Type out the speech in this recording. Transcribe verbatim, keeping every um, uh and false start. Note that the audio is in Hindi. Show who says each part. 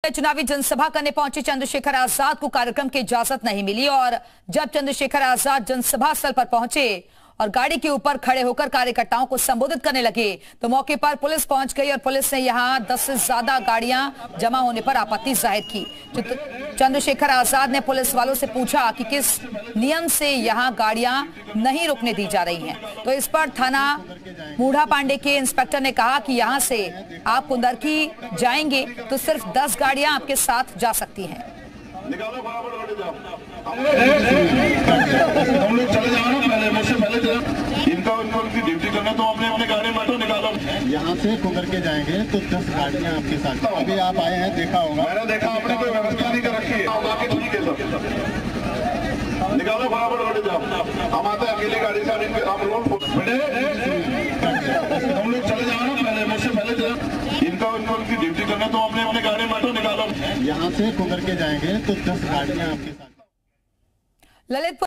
Speaker 1: में चुनावी जनसभा करने पहुंचे चंद्रशेखर आजाद को कार्यक्रम की इजाजत नहीं मिली और जब चंद्रशेखर आजाद जनसभा स्थल पर पहुंचे और गाड़ी के ऊपर खड़े होकर कार्यकर्ताओं को संबोधित करने लगे तो मौके पर पुलिस पहुंच गई और पुलिस ने यहां दस से ज्यादा गाड़ियां जमा होने पर आपत्ति जाहिर की। चंद्रशेखर आजाद ने पुलिस वालों से पूछा कि किस नियम से यहां गाड़ियां नहीं रुकने दी जा रही हैं, तो इस पर थाना मूढ़ा पांडे के इंस्पेक्टर ने कहा कि यहां से आप कुंदरकी जाएंगे तो सिर्फ दस गाड़ियां आपके साथ जा सकती हैं।
Speaker 2: निकालो बराबर लौटे जाओ। हम लोग चले जाओ ना, पहले मुझसे पहले चले। इनका इनको उनकी ड्यूटी करना तो अपने अपने गाड़ी में तो निकालो।
Speaker 3: यहाँ से कुंदर के जाएंगे तो दस गाड़ियाँ आपके साथ। अभी आप आए हैं, देखा होगा।
Speaker 2: मैंने देखा, आपने कोई व्यवस्था नहीं कर रखी है। बाकी ठीक है सब। निकालो बराबर लौटे जाओ। हम आते अकेली गाड़ी से आप लोग हम लोग चले जाओ ना, पहले मुझसे पहले चले। इनका इनको उनकी ड्यूटी करना तो अपने अपने गाड़ी में तो निकालो।
Speaker 3: यहाँ से कुंदर के जाएंगे तो दस गाड़ियाँ आपके साथ।
Speaker 1: ललित